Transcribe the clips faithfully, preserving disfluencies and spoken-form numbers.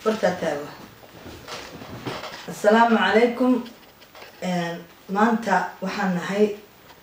برتاتابا السلام عليكم. maanta waxaan nahay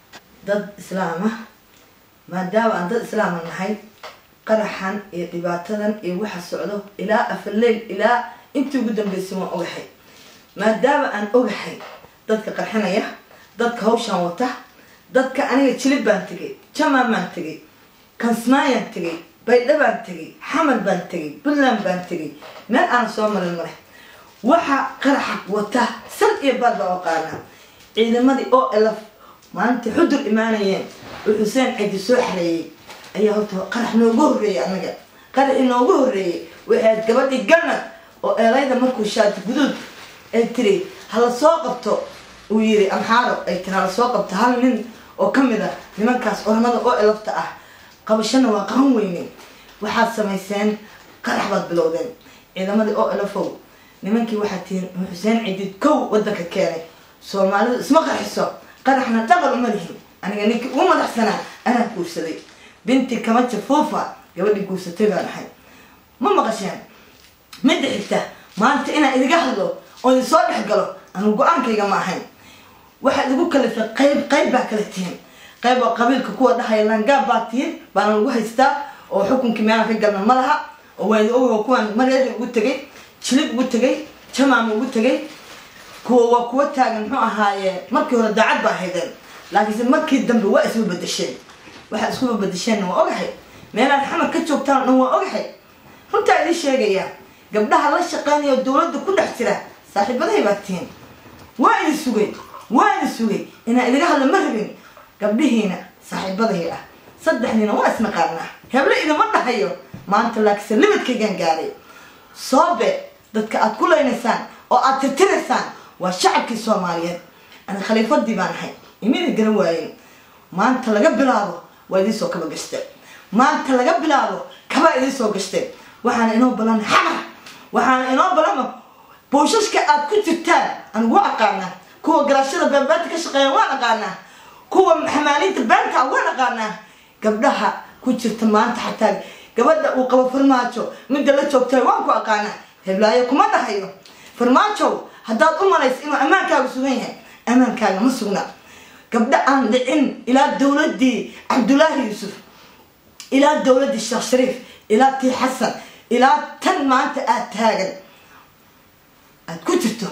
dad islaam ah maadaama aan dad islaam nahay qaraxan iyo dhibaatadan iyo waxa socdo ilaa afalay ilaa intii ugu dambeysay waan ogahay maadaama aan ogahay dadka qarxinaya dadka hawshan wata dadka aniga jilib baan tagay jamaa baan tagay kansmaayaan tagay baydha baan tagay xamal baan tagay buntland baan tagay meel aan soo marin maray waxa qaraxa wata san iyo baad baa qaana ciidamadii oo elaf maanta xudur imaanayeen Xuseen Cidi soo xareeyay ayaa horta qarax noogu horeeyay anaga qarax inoogu horeeyay waxaad gabadhii ganad oo eelayda markuu shaati guduud ay tiri hala soo qabto uu yiri amxaaro ay tiri hala soo qabto hal nin oo kamid ah nimankaas oramada oo elafta ah qabashana waa qaran weyne waxaad samayseen qarax baad bilowdeen ciidamadii oo elafow nimankii waxaa tiin Xuseen Cidi kow wadanka keenay Soomaalidu isma qarxiso qaraxna dhaqan uma lihin aniga ninki ugu madaxsanaa anaa guursaday binti kama jafuufa gabadhii guursatay baan ahay ma maqasheen mid xigta maanta inaan idiga hadlo oo idin soo dhex galo anu go-aankayga ma ahayn waxaad igu kalifay qayb qayb baa kala tihiin qayb oo qabiilka kuwa dhahaya langaab baa tihiin baana lagu haystaa oo xukunkii meelaan ka galna ma laha oo waa idin ogow kuwaan mareeda ugu tegay jilib ugu tegay jamaama ugu tegay kuwa waa kuwa taagan muxuu ahaaye markii hore daacad baa haydeen laakiinse markii dambe waa isku bedesheen waxa isku bedesheen waa ogahay meelaad xamar ka joogtaan oo waa ogahay runta idin sheegaya gabdhaha la shaqeynaya dawladda ku dhex jira saaxiibaday baa tiin waa idin sugay waa idin sugay inaa idiga hadla ma rabin gabdhihiina saaxiibaday ah saddexniina waa isna qaarnaa hebla idima dhahayo maanta laakiinse limidkaygaan gaaray soobe dadka aad ku leynaysaan oo aad tirtiraysaan waa shacabkii Soomaaliyeed ana khaliifadii baan ahay imina garan waayeen maanta laga bilaabo waa idin soo kaba gashtay maanta laga bilaabo kaba idin soo gashtay waxaan inoo balan xamar waxaan inoo balan booshaska aad ku jirtaan aan ugu aqaana kuwa garashada beebaadka ka shaqeeya waan aqaana kuwa xamaalinta beenta waan aqaana gabdhaha ku jirta maanta xataa gabadha uu qabo farmaajo mid la joogtay waan ku aqaana heblaayo kuma dhahayo farmaajo haddaad u malays inuu amaankaaga sugan yahay amaankaaga ma sugna gabdha aan dhicin ilaa dawladii Cabdullaahi Yuusuf ilaa dawladii Sheekh Shariif ilaa tii Xasan ilaa tan maanta aad taagan aad ku jirto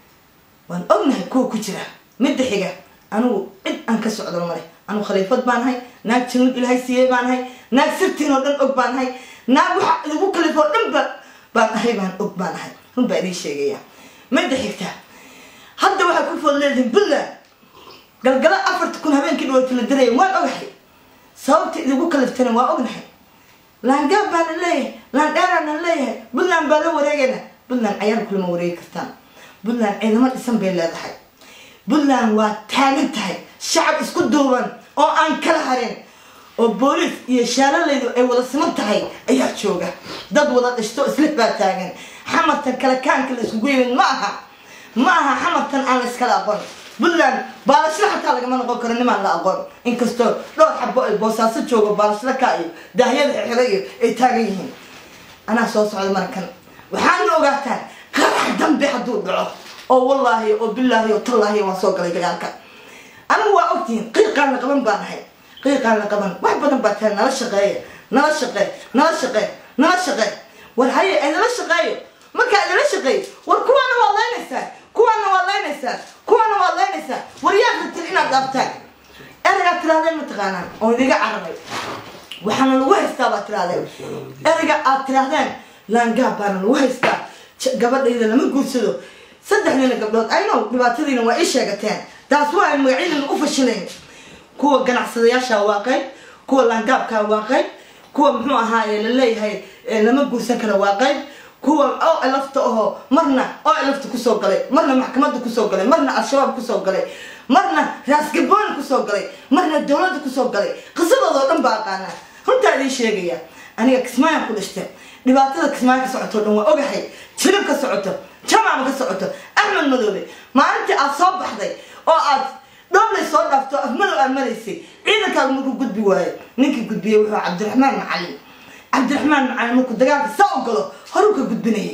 waan ognahay kuwa ku jira mid xiga anigu cid aan ka socdo male anigu khaliifad baan ahay naag jinuud ilaahay siiyay baan ahay naag sirtiin oo dhan og baan ahay naag waxa igu kalifo dhan baan ahay baan og baan ahay run baa idin sheegaya mid xigta hadda waxa ku fadleedin buntland galgala afarta kun habeenkii dhawaa la diray waan ogahay sababta idigu kaliftana waa ognahay langaab baan leeyahay landheeraan leeyahay buntland baa la wareegayna buntland ayaan kulma wareegi kartaan buntland ciidamo dhisan bay leedahay buntland waa taagan tahay shacab isku duuban oo aan kala harin oo booliis iyo shaalaleydu ay wada siman tahay ayaa jooga dad wada dhishto isla baa taagan xamartan kala kaanka la isku geeyay ma aha ma aha xamartan aan la iskala aqoon buntland baalasho xataa laga ma noqon karo nimaan la aqoon inkastoo dhowr xabo ay boosaaso joogo baalasho ka iyo daahyada xirayo ay taagan yihiin ana soo socdo markan waxaan ogaataa qarax dambe haduu dhaco oo wallahi oo billahi oo tallahi waan soo galay dagaalka anigu waa ogtiin qiiqaan la qaban baan ahay qiiqaan la qaban wax badan baa taan nala shaqeeyo nala shaqeeyo nala shaqeeyo nala shaqeeyo war haye ay nala shaqeeyo marka ay nala shaqeeyo war kuwana waa leynaysaa kuwana waa leynaysaa kuwana waa leynaysaa war yaa rabtin inaad dhaaftaan erga tiraadeen ma taqaanaan oo idiga carabay waxaana lagu haystaa baa tiraadeen erga aad tiraadeen langaab baana lagu haystaa gabadhayda lama guursado saddexnina gabdhood ayno dhibaatadiina waa ii sheegateen taas waa ay magaciidina u fashileen kuwa ganacsadayaasha waa qayb kuwa langaabka waa qayb kuwa muxuu ahaaye la leeyahay lama guursan karo waa qayb kuwa oo elafta oo marna oo elafta ku soo galay marna maxkamadda ku soo galay marna al-shabaab ku soo galay marna raasgaboon ku soo galay marna dawladda ku soo galay qisadooda dhan baa aqaana runta idin sheegaya aniga kismaayo ku dhashtay dhibaatada kismaayo ka socoto dhan waa ogahay jilib ka socoto jamaam ka socoto Axmed Madoobe maalintii aad soo baxday oo aad dowlad soo dhaafto afmado amaleysay ciidanka markuu gudbi waayo ninkii gudbiyay wuxuu Cabdiraxmaan Macalin Cabdiraxmaan Macalin markuu dagaalka soo galo horu ka gudbinayay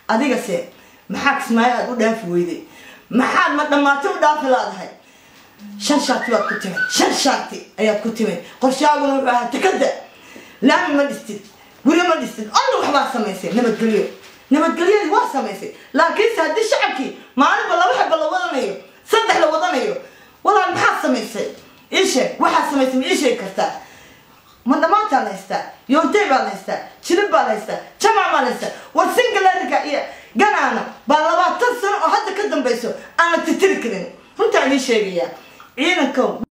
adiga se maxaa kismaayo aad u dhaafi weyday maxaad ma dhammaatay u dhaafi laadahay shan shaati baad ku timid shan shaati ayaad ku timid qorshaaguna wuxuu ahaa tikada laami ma dhistid guri ma dhistid alla waxbaa samaysay nabadgelyo nabadgelyadii waa samaysay laakiinse haddii shacabkii maalinba laba xaba la wadanayo saddex la wadanayo walaal maxaad samaysay ii sheeg waxaad samaysay ma ii sheegi kartaa ma dhamaantaa la haystaa yoontey baa la haystaa jilib baa la haystaa jamac baa la haystaa war singalarika iyo ganaana baa labaatan sano oo hadda ka dambayso aan la tirtiri karin runtaa ii sheegayaa ciidanka